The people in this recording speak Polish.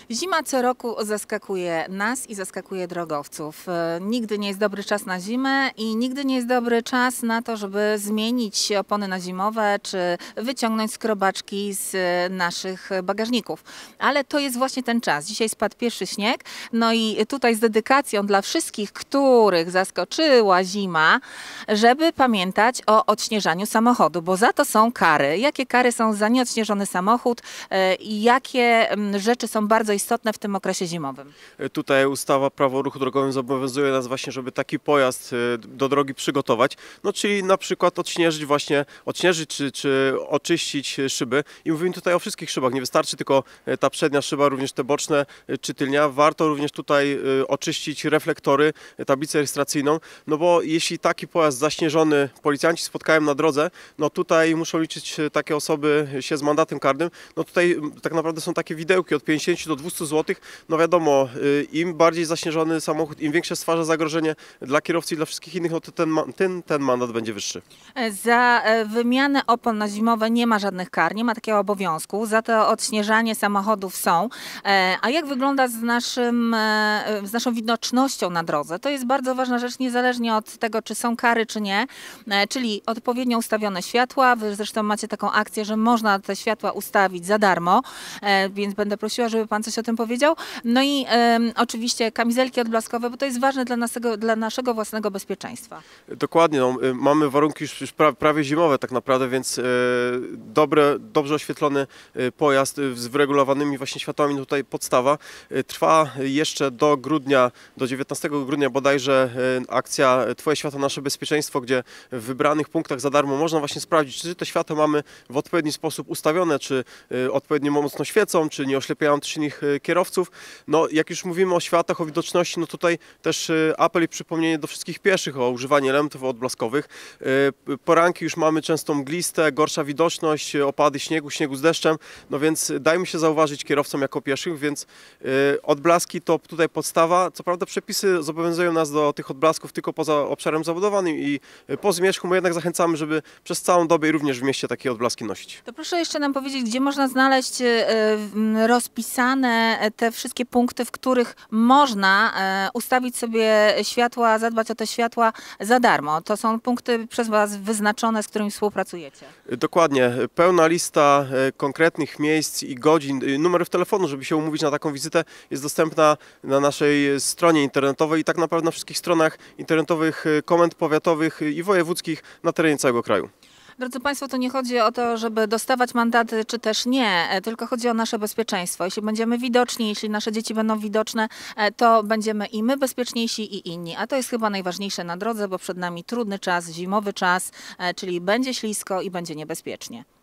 Zima co roku zaskakuje nas i zaskakuje drogowców. Nigdy nie jest dobry czas na zimę i nigdy nie jest dobry czas na to, żeby zmienić opony na zimowe czy wyciągnąć skrobaczki z naszych bagażników. Ale to jest właśnie ten czas. Dzisiaj spadł pierwszy śnieg, no i tutaj z dedykacją dla wszystkich, których zaskoczyła zima, żeby pamiętać o odśnieżaniu samochodu, bo za to są kary. Jakie kary są za nieodśnieżony samochód i jakie rzeczy są bardzo istotne w tym okresie zimowym? Tutaj ustawa Prawo o ruchu drogowym zobowiązuje nas właśnie, żeby taki pojazd do drogi przygotować, no czyli na przykład odśnieżyć czy oczyścić szyby. I mówimy tutaj o wszystkich szybach, nie wystarczy tylko ta przednia szyba, również te boczne czy tylnia. Warto również tutaj oczyścić reflektory, tablicę rejestracyjną, no bo jeśli taki pojazd zaśnieżony policjanci spotkają na drodze, no tutaj muszą liczyć takie osoby się z mandatem karnym. No tutaj tak naprawdę są takie widełki od 50 do 200 zł. No wiadomo, im bardziej zaśnieżony samochód, im większe stwarza zagrożenie dla kierowcy i dla wszystkich innych, no to ten mandat będzie wyższy. Za wymianę opon na zimowe nie ma żadnych kar, nie ma takiego obowiązku, za to odśnieżanie samochodów są. A jak wygląda z naszą widocznością na drodze? To jest bardzo ważna rzecz, niezależnie od tego, czy są kary, czy nie, czyli odpowiednio ustawione światła. Wy zresztą macie taką akcję, że można te światła ustawić za darmo, więc będę prosiła, żeby Pan coś o tym powiedział. No i oczywiście kamizelki odblaskowe, bo to jest ważne dla naszego własnego bezpieczeństwa. Dokładnie, no, mamy warunki już prawie zimowe tak naprawdę, więc dobrze oświetlony pojazd z wyregulowanymi właśnie światłami, tutaj podstawa. Trwa jeszcze do grudnia, do 19 grudnia bodajże akcja Twoje światło, nasze bezpieczeństwo, gdzie w wybranych punktach za darmo można właśnie sprawdzić, czy te światła mamy w odpowiedni sposób ustawione, czy odpowiednio mocno świecą, czy nie oślepiają też innych kierowców. No, jak już mówimy o światłach, o widoczności, no tutaj też apel i przypomnienie do wszystkich pieszych o używanie elementów odblaskowych. Poranki już mamy często mgliste, gorsza widoczność, opady śniegu z deszczem, no więc dajmy się zauważyć kierowcom jako pieszych, więc odblaski to tutaj podstawa. Co prawda przepisy zobowiązują nas do tych odblasków tylko poza obszarem zabudowanym i po zmierzchu my jednak zachęcamy, żeby przez całą dobę i również w mieście takie odblaski nosić. To proszę jeszcze nam powiedzieć, gdzie można znaleźć rozpisane te wszystkie punkty, w których można ustawić sobie światła, zadbać o te światła za darmo. To są punkty przez Was wyznaczone, z którymi współpracujecie. Dokładnie. Pełna lista konkretnych miejsc i godzin, numerów telefonu, żeby się umówić na taką wizytę, jest dostępna na naszej stronie internetowej i tak naprawdę na wszystkich stronach internetowych komend powiatowych i wojewódzkich na terenie całego kraju. Drodzy Państwo, to nie chodzi o to, żeby dostawać mandaty, czy też nie, tylko chodzi o nasze bezpieczeństwo. Jeśli będziemy widoczni, jeśli nasze dzieci będą widoczne, to będziemy i my bezpieczniejsi, i inni. A to jest chyba najważniejsze na drodze, bo przed nami trudny czas, zimowy czas, czyli będzie ślisko i będzie niebezpiecznie.